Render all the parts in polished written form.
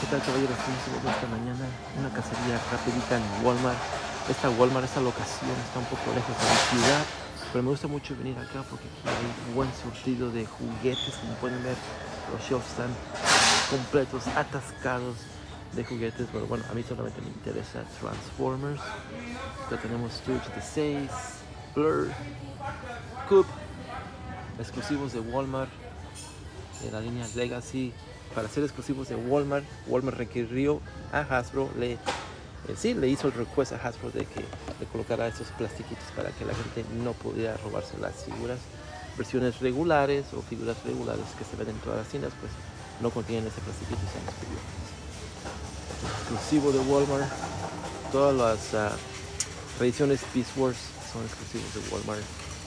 ¿Qué tal, caballeros? Estamos esta mañana una cacería rapidita en Walmart. Esta locación está un poco lejos de la ciudad, pero me gusta mucho venir acá porque aquí hay un buen surtido de juguetes. Como pueden ver, los shelves están completos, atascados de juguetes. Pero bueno, a mí solamente me interesa Transformers. Acá tenemos Stooge de 6, Blur, Coop, exclusivos de Walmart, de la línea Legacy. Para ser exclusivos de Walmart, Walmart requirió a Hasbro, le hizo el request a Hasbro de que le colocara esos plastiquitos para que la gente no pudiera robarse las figuras. Versiones regulares o figuras regulares que se ven en todas las tiendas, pues no contienen ese plastiquito y se han exclusivo de Walmart. Todas las reediciones Beast Wars son exclusivos de Walmart.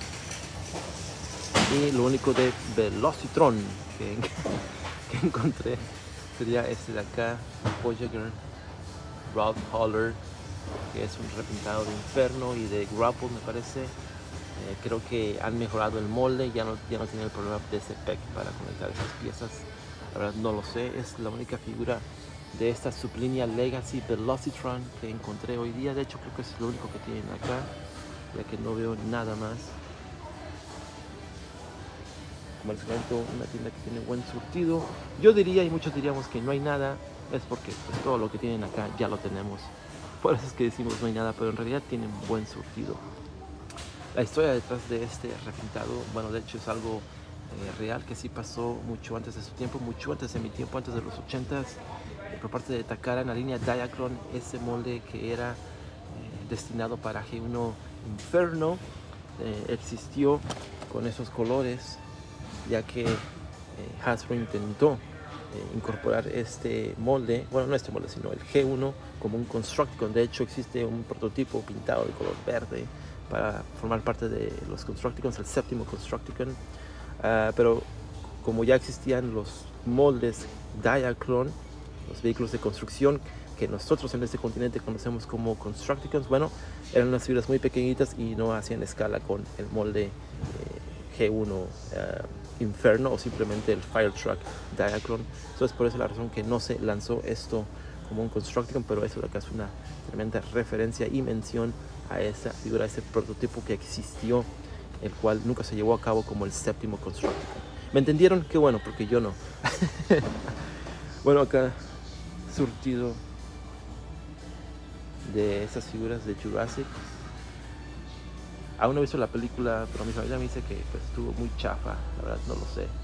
Y lo único de Velocitron que encontré sería este de acá, Voyager Route Hauler, que es un repintado de Inferno y de Grapple, me parece. Creo que han mejorado el molde, ya no tiene el problema de ese PEC para conectar esas piezas. La verdad no lo sé, es la única figura de esta sublínea Legacy Velocitron que encontré hoy día. De hecho creo que es lo único que tienen acá, ya que no veo nada más. Como les comento, una tienda que tiene buen surtido. Yo diría, y muchos diríamos que no hay nada, es porque pues, todo lo que tienen acá ya lo tenemos. Por eso es que decimos no hay nada, pero en realidad tienen buen surtido. La historia detrás de este repintado, bueno, de hecho es algo real que sí pasó mucho antes de su tiempo, mucho antes de mi tiempo, antes de los 80s, por parte de Takara en la línea Diaclone. Ese molde que era destinado para G1 Inferno existió con esos colores, ya que Hasbro intentó incorporar este molde, bueno, no este molde, sino el G1 como un Constructicon. De hecho existe un prototipo pintado de color verde para formar parte de los Constructicons, el séptimo Constructicon. Pero como ya existían los moldes Diaclone, los vehículos de construcción que nosotros en este continente conocemos como Constructicons, bueno, eran unas figuras muy pequeñitas y no hacían escala con el molde G1 Inferno o simplemente el Fire Truck Diaclone. Entonces por eso la razón que no se lanzó esto como un Constructicon, pero eso de acá es una tremenda referencia y mención a esa figura, a ese prototipo que existió, el cual nunca se llevó a cabo como el séptimo Constructicon. ¿Me entendieron? Qué bueno, porque yo no. Bueno, acá surtido de esas figuras de Jurassic. Aún no he visto la película, pero mi familia me dice que pues, estuvo muy chafa. La verdad no lo sé.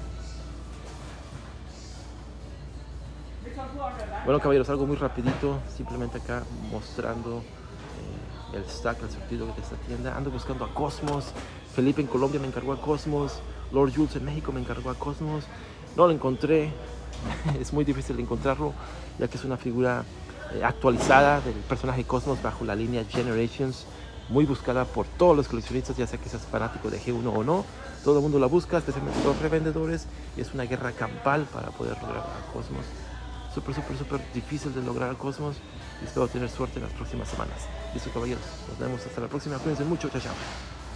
Bueno, caballeros, algo muy rapidito. Simplemente acá mostrando el stack, el surtido de esta tienda. Ando buscando a Cosmos. Felipe en Colombia me encargó a Cosmos. Lord Jules en México me encargó a Cosmos. No lo encontré. Es muy difícil de encontrarlo, ya que es una figura actualizada del personaje Cosmos bajo la línea Generations, muy buscada por todos los coleccionistas, ya sea que seas fanático de G1 o no. Todo el mundo la busca, especialmente los revendedores, y es una guerra campal para poder lograr a Cosmos. Súper difícil de lograr a Cosmos, y espero tener suerte en las próximas semanas. Listo, caballeros, nos vemos hasta la próxima. Cuídense mucho, chao.